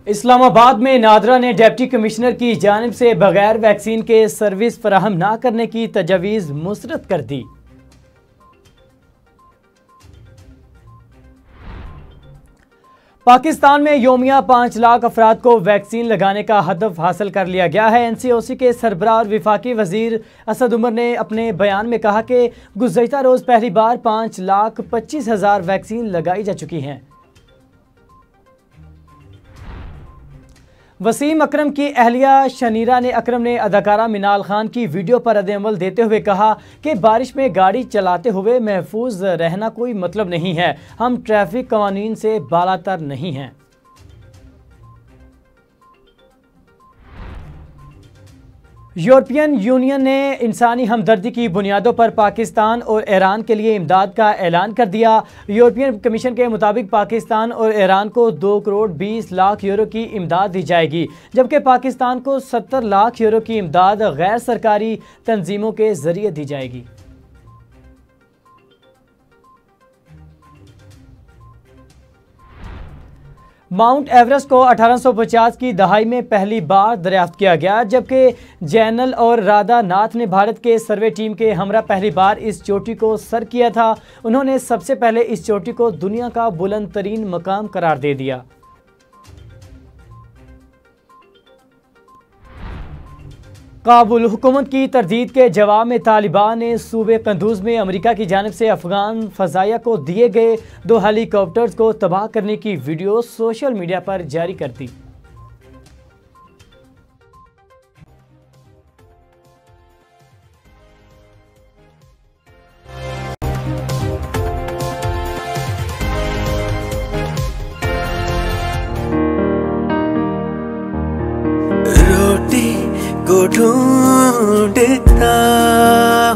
इस्लामाबाद में नादरा ने deputy commissioner की जानिब से बगैर वैक्सीन के सर्विस फराहम न करने की तजवीज़ मुस्तरद कर दी। पाकिस्तान में योमिया 5 लाख अफराद को वैक्सीन लगाने का हदफ हासिल कर लिया गया है। NCOC के सरबराह और विफाकी वजीर असद उमर ने अपने बयान में कहा कि गुज़श्ता रोज़ पहली बार 5,25,000 वैक्सीन लगाई जा चुकी हैं। वसीम अकरम की अहलिया शनीरा ने अकरम ने अदाकारा मिनाल खान की वीडियो पर रद्द-ए-अमल देते हुए कहा कि बारिश में गाड़ी चलाते हुए महफूज रहना कोई मतलब नहीं है। हम ट्रैफिक कवानीन से बालातर नहीं हैं। यूरोपियन यूनियन ने इंसानी हमदर्दी की बुनियादों पर पाकिस्तान और ईरान के लिए इमदाद का ऐलान कर दिया। यूरोपियन कमीशन के मुताबिक पाकिस्तान और ईरान को 2 करोड़ 20 लाख यूरो की इमदाद दी जाएगी, जबकि पाकिस्तान को 70 लाख यूरो की इमदाद गैर सरकारी तंजीमों के जरिए दी जाएगी। माउंट एवरेस्ट को 1850 की दहाई में पहली बार दरियाफ्त किया गया, जबकि जैनल और राधा नाथ ने भारत के सर्वे टीम के हमरा पहली बार इस चोटी को सर किया था। उन्होंने सबसे पहले इस चोटी को दुनिया का बुलंद तरीन मकाम करार दे दिया। काबुल हुकूमत की तरदीद के जवाब में तालिबान ने सूबे कंदूज में अमेरिका की जानिब से अफगान फजाइया को दिए गए 2 हेलीकॉप्टर्स को तबाह करने की वीडियो सोशल मीडिया पर जारी कर दी। रोटी को ढूंढता